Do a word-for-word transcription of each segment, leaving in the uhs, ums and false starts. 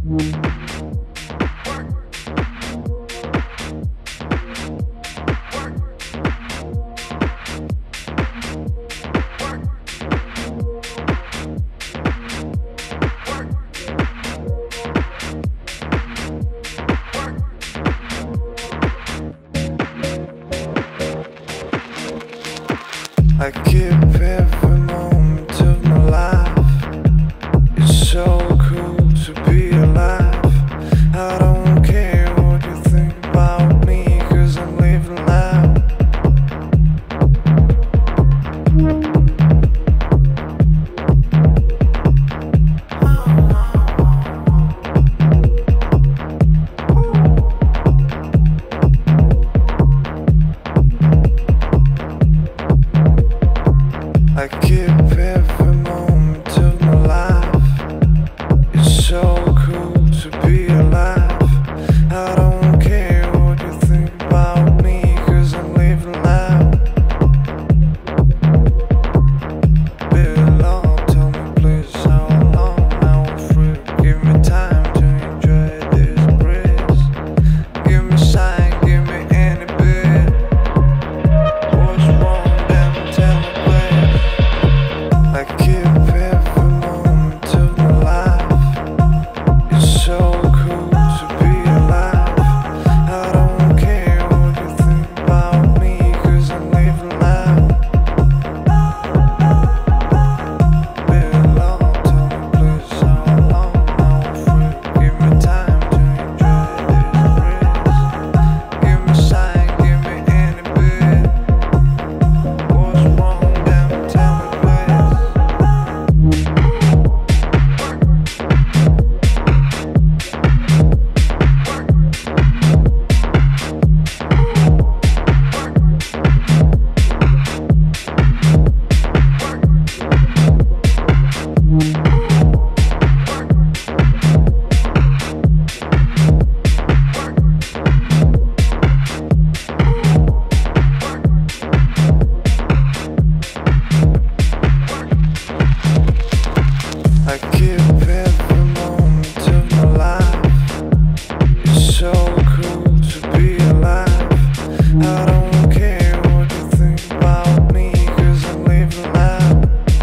I keep every moment of my life. It's so cool to be alive. I don't care what you think about me, 'cause I'm living loud. I keep every moment of my life. It's so cool to be alive. I don't care what you think about me, 'cause I'm living loud. Baby, Lord, tell me please how long I will free. Give me time to enjoy this breeze. Give me sign, give me any bit. What's wrong, then tell me please. I keep every moment of my life. It's so cool to be alive. I don't care what you think about me, 'cause I'm living loud. Baby, Lord, tell me please how long I will free. Give me time to enjoy this breeze. Give me sign, give me any bit. What's wrong, then tell me please. I keep every moment of my life. It's so cool to be alive. I don't care what you think about me, 'cause I'm living loud.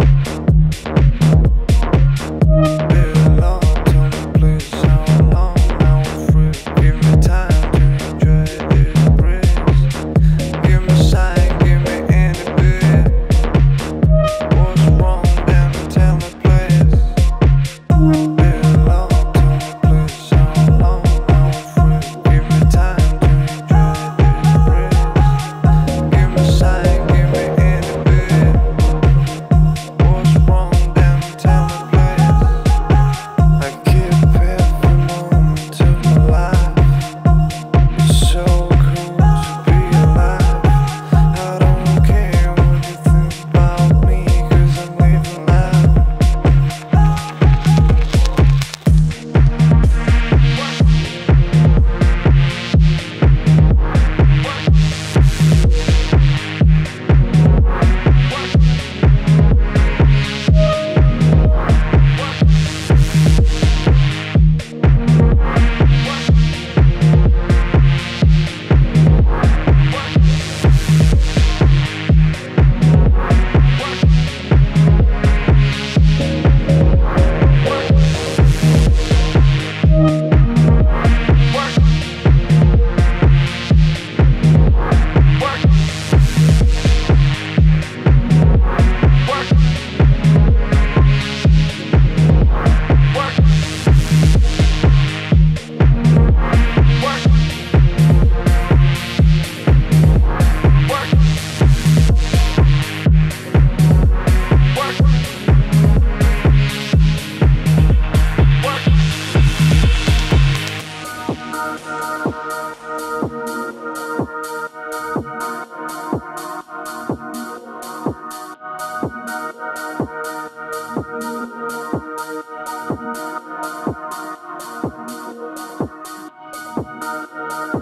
Baby, Lord, tell me please how long I will free. Give me time to enjoy this breeze. Give me sign, give me any bit. What's wrong, then tell me please. Baby, Lord, tell me please how long I will free. Give me time to enjoy this breeze. Give me sign, give me any bit. What's wrong, then tell me please. I keep every moment of my life. It's so cool to be alive. I don't care what you think about me, 'cause I'm living loud. Thank you.